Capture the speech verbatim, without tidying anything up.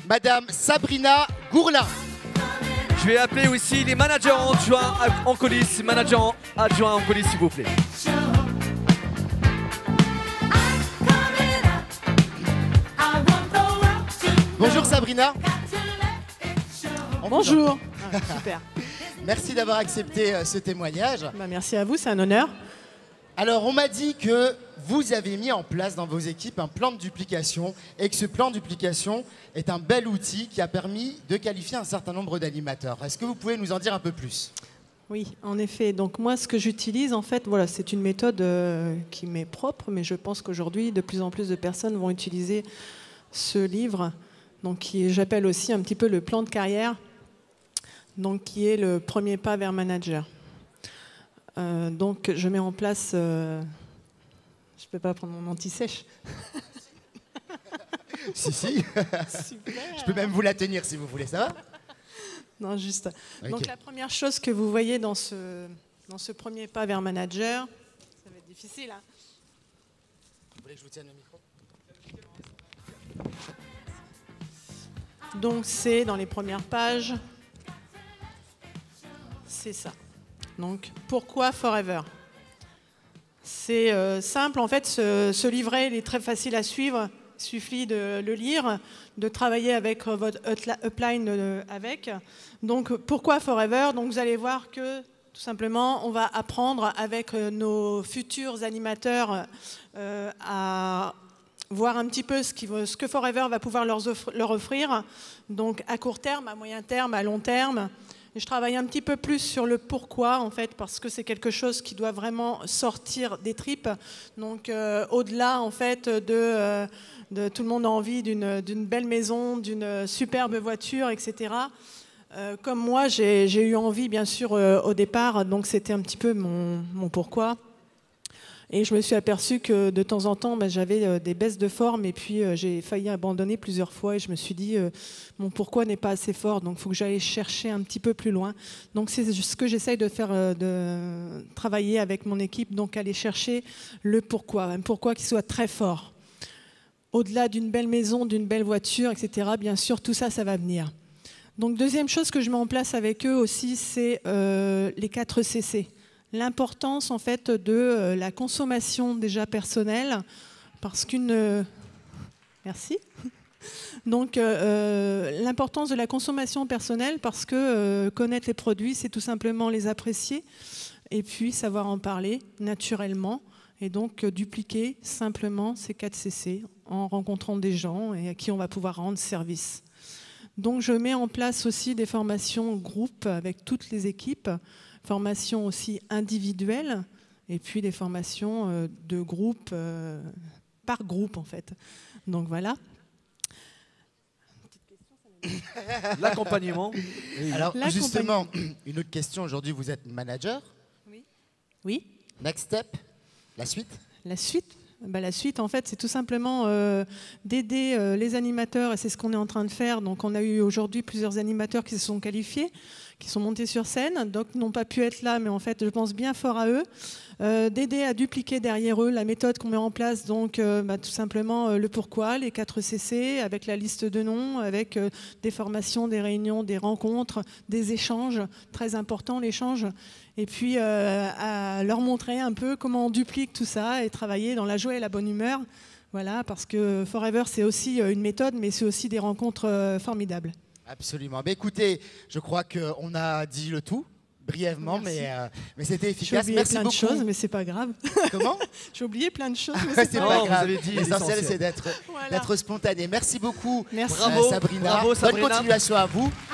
Madame Sabrina Gourlin. Je vais appeler aussi les managers adjoints en coulisses, managers adjoints en coulisses, s'il vous plaît. Bonjour Sabrina. Bonjour. Ah, super. Merci d'avoir accepté euh, ce témoignage. Bah, merci à vous, c'est un honneur. Alors, on m'a dit que vous avez mis en place dans vos équipes un plan de duplication et que ce plan de duplication est un bel outil qui a permis de qualifier un certain nombre d'animateurs. Est-ce que vous pouvez nous en dire un peu plus? Oui, en effet. Donc moi, ce que j'utilise, en fait, voilà, c'est une méthode euh, qui m'est propre, mais je pense qu'aujourd'hui, de plus en plus de personnes vont utiliser ce livre, donc qui j'appelle aussi un petit peu le plan de carrière, donc qui est le premier pas vers manager. Euh, donc je mets en place... Euh, je ne peux pas prendre mon anti-sèche. Si, si. Super. Je peux même vous la tenir si vous voulez, ça va? Non, juste. Okay. Donc la première chose que vous voyez dans ce, dans ce premier pas vers manager, ça va être difficile. Hein. Vous voulez que je vous tienne le micro? Donc c'est dans les premières pages, c'est ça. Donc pourquoi Forever? C'est euh, simple, en fait, ce, ce livret il est très facile à suivre. Il suffit de le lire, de travailler avec votre upline euh, avec. Donc pourquoi Forever? Donc vous allez voir que tout simplement, on va apprendre avec nos futurs animateurs euh, à voir un petit peu ce, qui, ce que Forever va pouvoir leur, offre, leur offrir. Donc à court terme, à moyen terme, à long terme. Et je travaille un petit peu plus sur le pourquoi, en fait, parce que c'est quelque chose qui doit vraiment sortir des tripes. Donc, euh, au-delà, en fait, de, euh, de tout le monde a envie d'une d'une belle maison, d'une superbe voiture, et cetera. Euh, comme moi, j'ai j'ai eu envie, bien sûr, euh, au départ. Donc, c'était un petit peu mon, mon pourquoi. Et je me suis aperçue que de temps en temps, bah, j'avais euh, des baisses de forme et puis euh, j'ai failli abandonner plusieurs fois et je me suis dit, euh, mon pourquoi n'est pas assez fort, donc il faut que j'aille chercher un petit peu plus loin. Donc c'est ce que j'essaye de faire, euh, de travailler avec mon équipe, donc aller chercher le pourquoi, un pourquoi qui soit très fort. Au-delà d'une belle maison, d'une belle voiture, et cetera, bien sûr, tout ça, ça va venir. Donc deuxième chose que je mets en place avec eux aussi, c'est euh, les quatre C C. L'importance en fait de euh, la consommation déjà personnelle, parce qu'une... Euh, merci. Donc euh, l'importance de la consommation personnelle, parce que euh, connaître les produits, c'est tout simplement les apprécier, et puis savoir en parler naturellement, et donc euh, dupliquer simplement ces quatre C C en rencontrant des gens et à qui on va pouvoir rendre service. Donc je mets en place aussi des formations groupes avec toutes les équipes, formations aussi individuelles et puis des formations euh, de groupe, euh, par groupe en fait. Donc voilà. L'accompagnement. Alors justement, une autre question, aujourd'hui vous êtes manager. Oui. Oui. Next step, la suite? La suite bah, la suite, en fait, c'est tout simplement euh, d'aider euh, les animateurs, et c'est ce qu'on est en train de faire. Donc, on a eu aujourd'hui plusieurs animateurs qui se sont qualifiés, qui sont montés sur scène, donc n'ont pas pu être là, mais en fait, je pense bien fort à eux, euh, d'aider à dupliquer derrière eux la méthode qu'on met en place, donc euh, bah, tout simplement euh, le pourquoi, les quatre C C, avec la liste de noms, avec euh, des formations, des réunions, des rencontres, des échanges, très important l'échange, et puis euh, à leur montrer un peu comment on duplique tout ça et travailler dans la joie et la bonne humeur, voilà, parce que Forever, c'est aussi une méthode, mais c'est aussi des rencontres euh, formidables. Absolument. Mais écoutez, je crois qu'on a dit le tout, brièvement, Merci. mais, euh, mais c'était efficace. J'ai oublié Merci plein beaucoup. de choses, mais c'est pas grave. Comment? J'ai oublié plein de choses, mais c'est c'est pas, pas pas grave. grave. L'essentiel, c'est d'être voilà. d'être spontané. Merci beaucoup, Merci. euh, Bravo, Sabrina. bravo, Sabrina. Bonne continuation à vous.